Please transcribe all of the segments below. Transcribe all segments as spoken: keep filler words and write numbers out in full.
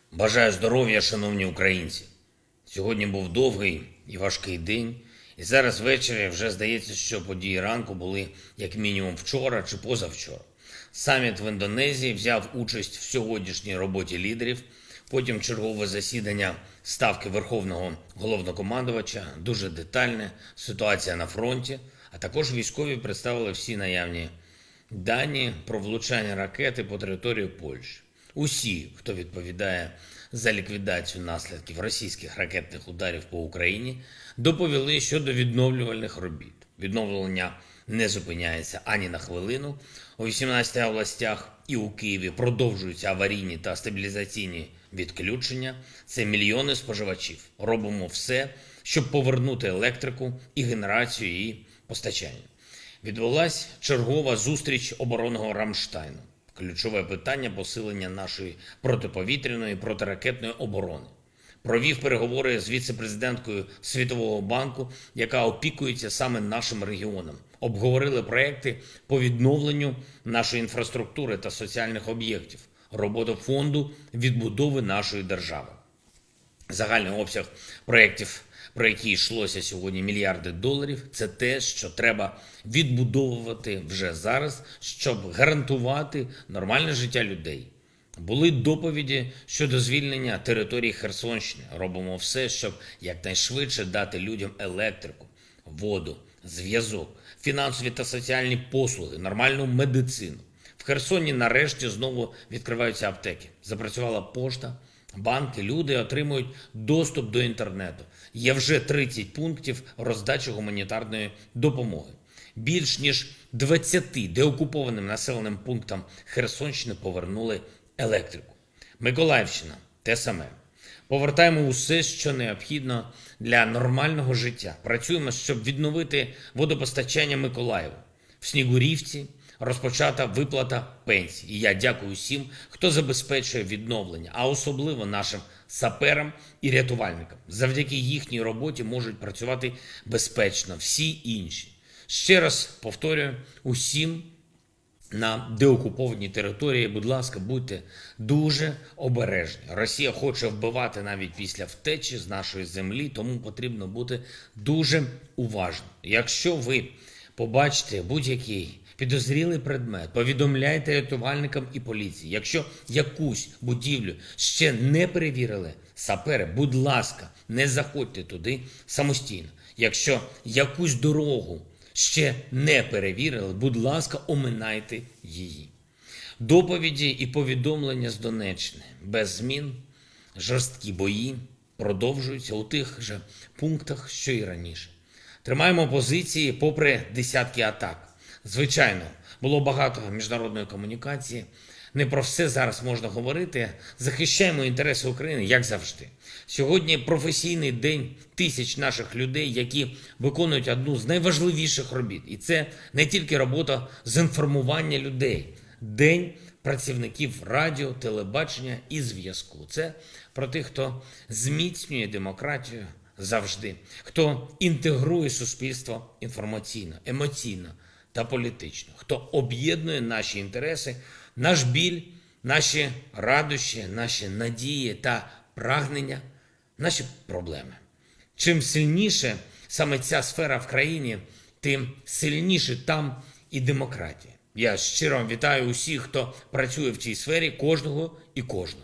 Бажаю здоров'я, шановні українці. Сьогодні був довгий і важкий день. І зараз ввечері вже здається, що події ранку були як мінімум вчора чи позавчора. Саміт в Індонезії взяв участь в сьогоднішній роботі лідерів. Потім чергове засідання Ставки Верховного Головнокомандувача, дуже детальне, ситуація на фронті, а також військові представили всі наявні дані про влучання ракети по території Польщі. Усі, хто відповідає за ліквідацію наслідків російських ракетних ударів по Україні, доповіли щодо відновлювальних робіт. Відновлення не зупиняється ані на хвилину. У вісімнадцяти областях і у Києві продовжуються аварійні та стабілізаційні відключення. Це мільйони споживачів. Робимо все, щоб повернути електрику і генерацію і постачання. Відбулась чергова зустріч оборонного Рамштайну. Ключове питання – посилення нашої протиповітряної і протиракетної оборони. Провів переговори з віце-президенткою Світового банку, яка опікується саме нашим регіоном. Обговорили проекти по відновленню нашої інфраструктури та соціальних об'єктів, роботу фонду відбудови нашої держави. Загальний обсяг проєктів, про які йшлося сьогодні, мільярди доларів, це те, що треба відбудовувати вже зараз, щоб гарантувати нормальне життя людей. Були доповіді щодо звільнення території Херсонщини. Робимо все, щоб якнайшвидше дати людям електрику, воду, зв'язок, фінансові та соціальні послуги, нормальну медицину. В Херсоні нарешті знову відкриваються аптеки. Запрацювала пошта, банки, люди отримують доступ до інтернету. Є вже тридцять пунктів роздачі гуманітарної допомоги. Більш ніж двадцяти деокупованим населеним пунктам Херсонщини повернули електрику. Миколаївщина – те саме. Повертаємо усе, що необхідно для нормального життя. Працюємо, щоб відновити водопостачання Миколаєву. В Снігурівці розпочата виплата пенсій. І я дякую всім, хто забезпечує відновлення, а особливо нашим саперам і рятувальникам. Завдяки їхній роботі можуть працювати безпечно всі інші. Ще раз повторюю, усім на деокупованій території, будь ласка, будьте дуже обережні. Росія хоче вбивати навіть після втечі з нашої землі, тому потрібно бути дуже уважним. Якщо ви побачите будь-який підозрілий предмет, повідомляйте рятувальникам і поліції. Якщо якусь будівлю ще не перевірили сапери, будь ласка, не заходьте туди самостійно. Якщо якусь дорогу ще не перевірили, будь ласка, оминайте її. Доповіді і повідомлення з Донеччини. Без змін, жорсткі бої продовжуються у тих же пунктах, що і раніше. Тримаємо позиції попри десятки атак. Звичайно, було багато міжнародної комунікації. Не про все зараз можна говорити. Захищаємо інтереси України, як завжди. Сьогодні професійний день тисяч наших людей, які виконують одну з найважливіших робіт. І це не тільки робота з інформування людей. День працівників радіо, телебачення і зв'язку. Це про тих, хто зміцнює демократію завжди, хто інтегрує суспільство інформаційно, емоційно та політично, хто об'єднує наші інтереси, наш біль, наші радощі, наші надії та прагнення, наші проблеми. Чим сильніше саме ця сфера в країні, тим сильніше там і демократія. Я щиро вітаю усіх, хто працює в цій сфері, кожного і кожну.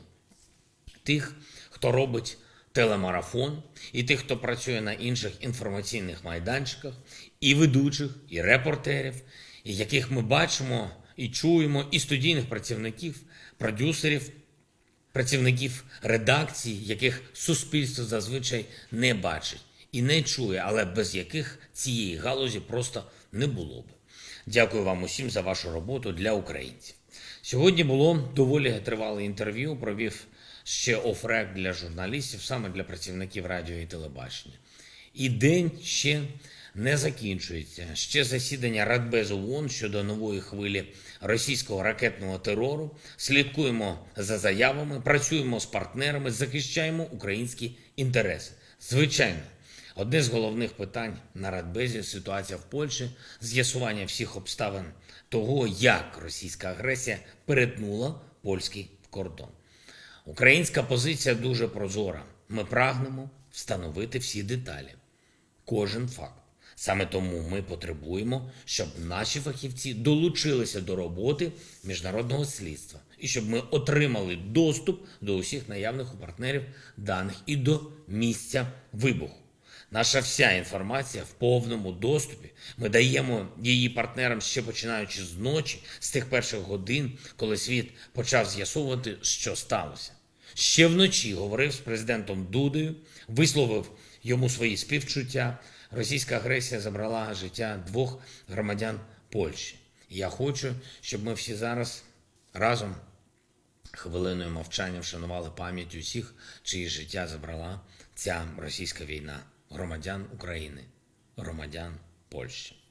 Тих, хто робить телемарафон, і тих, хто працює на інших інформаційних майданчиках, і ведучих, і репортерів, і яких ми бачимо і чуємо, і студійних працівників, продюсерів, працівників редакцій, яких суспільство зазвичай не бачить і не чує, але без яких цієї галузі просто не було б. Дякую вам усім за вашу роботу для українців. Сьогодні було доволі тривале інтерв'ю, провів ще оф-рек для журналістів, саме для працівників радіо і телебачення. І день ще не закінчується. Ще засідання Радбезу ООН щодо нової хвилі російського ракетного терору. Слідкуємо за заявами, працюємо з партнерами, захищаємо українські інтереси. Звичайно, одне з головних питань на Радбезі – ситуація в Польщі, з'ясування всіх обставин того, як російська агресія перетнула польський кордон. Українська позиція дуже прозора. Ми прагнемо встановити всі деталі, кожен факт. Саме тому ми потребуємо, щоб наші фахівці долучилися до роботи міжнародного слідства і щоб ми отримали доступ до усіх наявних у партнерів даних і до місця вибуху. Наша вся інформація в повному доступі. Ми даємо її партнерам ще починаючи з ночі, з тих перших годин, коли світ почав з'ясовувати, що сталося. Ще вночі говорив з президентом Дудою, висловив йому свої співчуття. Російська агресія забрала життя двох громадян Польщі. І я хочу, щоб ми всі зараз разом хвилиною мовчання вшанували пам'ять усіх, чиї життя забрала ця російська війна. Громадян України, громадян Польщі.